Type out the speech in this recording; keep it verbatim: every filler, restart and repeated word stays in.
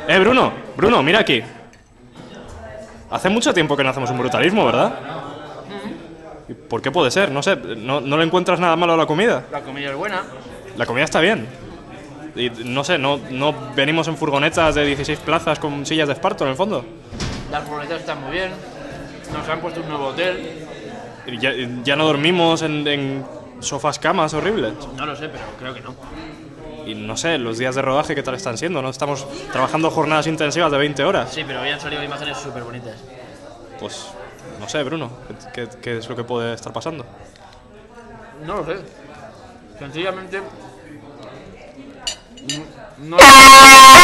Eh, Bruno, Bruno, mira aquí. Hace mucho tiempo que no hacemos un brutalismo, ¿verdad? ¿Y por qué puede ser? No sé, ¿no, no le encuentras nada malo a la comida? La comida es buena. La comida está bien. Y no sé, no, no venimos en furgonetas de dieciséis plazas con sillas de esparto en el fondo. Las furgonetas están muy bien. Nos han puesto un nuevo hotel. Y ya, ya no dormimos en, en sofás camas horribles. No lo sé, pero creo que no. Y no sé, los días de rodaje, ¿qué tal están siendo? ¿No? Estamos trabajando jornadas intensivas de veinte horas. Sí, pero habían salido imágenes súper bonitas. Pues, no sé, Bruno, ¿qué, qué, qué es lo que puede estar pasando? No lo sé. Sencillamente... No...